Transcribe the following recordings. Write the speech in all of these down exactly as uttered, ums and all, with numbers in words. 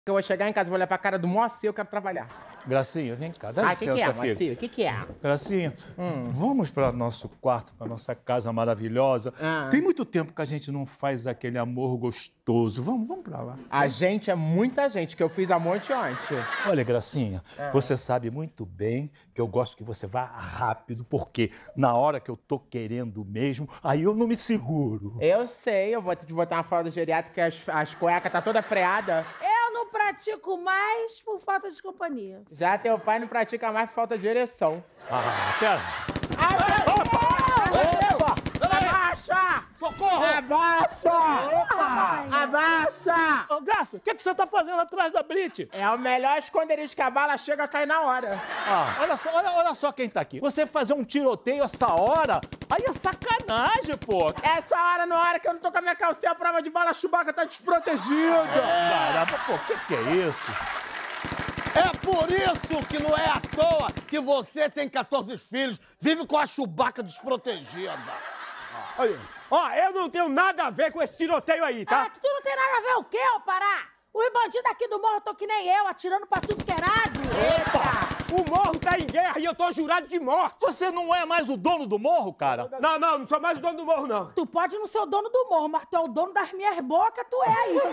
Eu vou chegar em casa, vou olhar pra cara do Moacir, eu quero trabalhar. Gracinha, vem cá, dá Ah, licença, que que é, filho. Moacir? O que que é? Gracinha, hum. vamos para nosso quarto, para nossa casa maravilhosa. Ah. Tem muito tempo que a gente não faz aquele amor gostoso. Vamos, vamos para lá. A gente é muita gente, que eu fiz amor ontem. Olha, Gracinha, Ah. você sabe muito bem que eu gosto que você vá rápido, porque na hora que eu tô querendo mesmo, aí eu não me seguro. Eu sei, eu vou te botar uma fralda geriátrica que as, as cuecas tá toda freada. Eu não pratico mais por falta de companhia. Já teu pai não pratica mais por falta de ereção. Ah, pera. Opa! Abaixa! Socorro! Abaixa! Abaixa! Ô, Graça, o que, que você tá fazendo atrás da Brit? É o melhor esconderijo que a bala chega a cair na hora. Ah, olha só, olha, olha só quem tá aqui. Você fazer um tiroteio essa hora, aí é sacanagem, pô. Essa hora, na hora que eu não tô com a minha calcinha à prova de bala, a Chewbacca tá desprotegida. Caramba, pô, o que, que é isso? É por isso que não é à toa que você tem quatorze filhos, vive com a Chewbacca desprotegida. Olha, ó, eu não tenho nada a ver com esse tiroteio aí, tá? Ah, que tu não tem nada a ver o quê, ô Pará? Os bandidos aqui do morro estão que nem eu, atirando pra tudo que é lado. Eita! O morro tá em guerra e eu tô jurado de morte. Você não é mais o dono do morro, cara? Não, não, não sou mais o dono do morro, não. Tu pode não ser o dono do morro, mas tu é o dono das minhas bocas, tu é aí.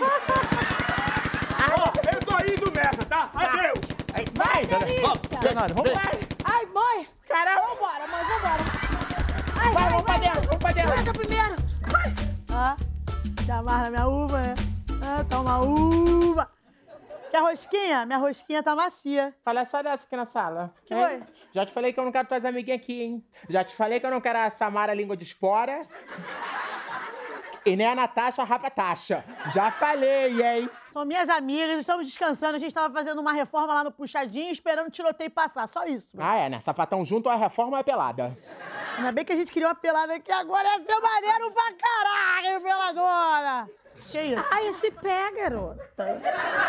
Ó, eu tô indo nessa, tá? Adeus! Vai, delícia! Cenário, vamos lá. Vai. Ai, mãe! Caramba! Vambora, mãe, vambora! Ai, Vai, vamos pra dentro, vamos pra dentro. Entra primeiro! Ai. Ah, te amarra na minha uva, né? Ah, toma uva! Quer rosquinha? Minha rosquinha tá macia. Fala só dessa aqui na sala. Que hein? foi? Já te falei que eu não quero tuas amiguinhas aqui, hein? Já te falei que eu não quero a Samara língua de espora. E nem a Natasha Rafa Taxa. Já falei, hein? São minhas amigas, estamos descansando. A gente estava fazendo uma reforma lá no Puxadinho, esperando o tiroteio passar. Só isso. Ah, é, né? Sapatão junto, a reforma é pelada. Ainda bem que a gente queria uma pelada aqui agora. Ia ser maneiro pra caralho, peladora! Que isso? Ai, esse pé, garota.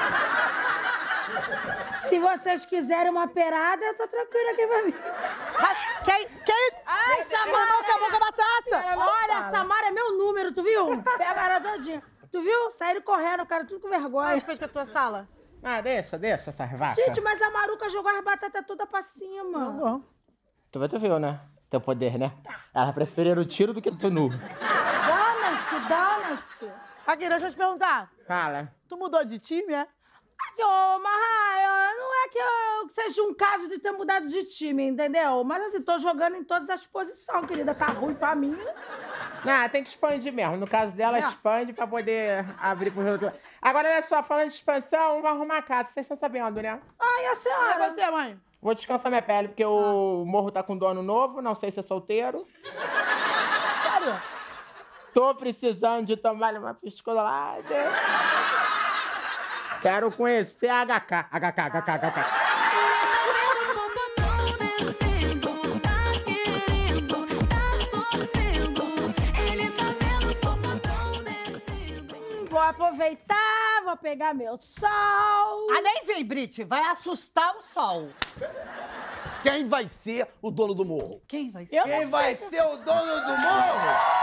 Se vocês quiserem uma perada, eu tô tranquila aqui pra mim. Que, que... Ai, Samara! Não, acabou com a batata! Olha, Samara é meu número, tu viu? Pega ela todinha. Tu viu? Saíram correndo, cara, tudo com O que vergonha. fez com a tua sala? Ah, deixa, deixa essa vaca. Gente, mas a Maruca jogou as batatas todas pra cima. Bom. Tu, tu viu, né? Teu poder, né? Ela preferiu o tiro do que tu nu. Dana-se, dana-se. Aqui, deixa eu te perguntar. Fala. Tu mudou de time, é? Aqui, ô, Marraia, não é que eu que seja um caso de ter mudado de time, entendeu? Mas assim, tô jogando em todas as posições, querida. Tá ruim pra mim. Não, tem que expandir mesmo. No caso dela, É. expande pra poder abrir pros outros. Agora, olha só, falando de expansão, vamos arrumar a casa. Vocês estão sabendo, né? Ai, a É senhora. você, mãe? Vou descansar minha pele, porque o morro tá com dono novo, não sei se é solteiro. Sério? Tô precisando de tomar uma piscolada. Quero conhecer a H K. H K, H K, H K. Vou aproveitar, vou pegar meu sol. Ah, nem vem, Brit. Vai assustar o sol. Quem vai ser o dono do morro? Quem vai ser? Eu Quem não vai sei. ser o dono do morro?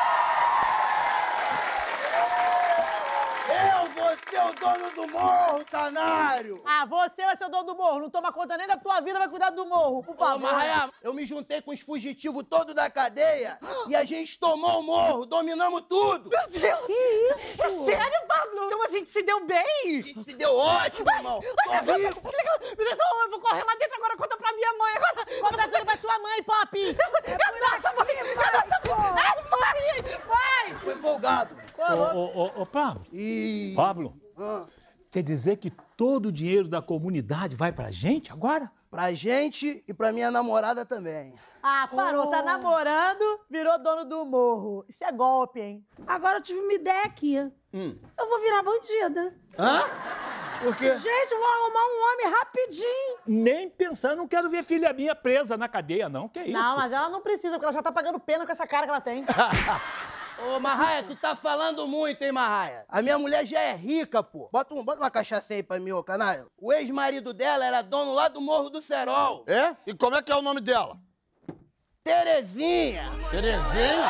Eu vou ser o dono do morro, canário! Ah, você vai ser o dono do morro. Não toma conta nem da tua vida, vai cuidar do morro. Por Ô, favor. Marraia, eu me juntei com os fugitivos todos da cadeia e a gente tomou o morro, dominamos tudo! Meu Deus! Que isso? É sério, Pablo? Então a gente se deu bem? A gente se deu ótimo, irmão! Tô rico! Que legal! Meu Deus, eu vou correr lá dentro agora, conta pra minha mãe agora! Conta tudo pra sua mãe, Pop. É nossa mãe! É nossa mãe! Ai, mãe! Mãe! Tô empolgado! Ô, ô, ô, ô, Pablo. E... Pablo, Ah, quer dizer que todo o dinheiro da comunidade vai pra gente agora? pra gente e pra minha namorada também. Ah, parou. Tá namorando, virou dono do morro. Isso é golpe, hein? Agora eu tive uma ideia aqui. Hum. Eu vou virar bandida. Hã? Por quê? Gente, eu vou arrumar um homem rapidinho. Nem pensar, não quero ver filha minha presa na cadeia, não. Que é isso? Não, mas ela não precisa, porque ela já tá pagando pena com essa cara que ela tem. Ô, Marraia, tu tá falando muito, hein, Marraia? A minha mulher já é rica, pô. Bota, um, bota uma cachaça aí pra mim, ô canário. O ex-marido dela era dono lá do Morro do Serol. É? E como é que é o nome dela? Terezinha. Terezinha?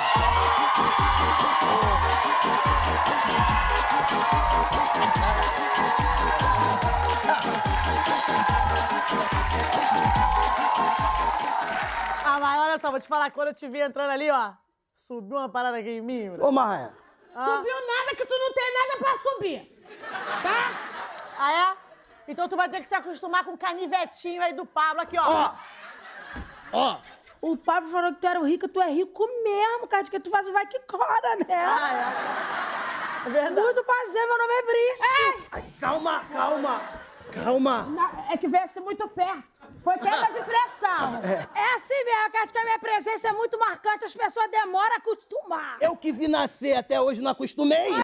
Ah, mas olha só, vou te falar, quando eu te vi entrando ali, ó, subiu uma parada aqui em mim, bro. Ô, Marraia. Ah. Subiu nada que tu não tem nada pra subir. Tá? Ah, é? Então tu vai ter que se acostumar com o canivetinho aí do Pablo, aqui, ó. Ó. O Pablo falou que tu era rico, tu é rico mesmo, cara, que tu faz o vai que cora, né? Ah, é. É verdade. Muito prazer, meu nome é Brice. Ai, calma, calma. Calma. Não, é que veio assim muito perto. Foi queda de pressão. É, é assim mesmo, que acho que a minha presença é muito marcante, as pessoas demoram a acostumar. Eu que vi nascer até hoje não acostumei.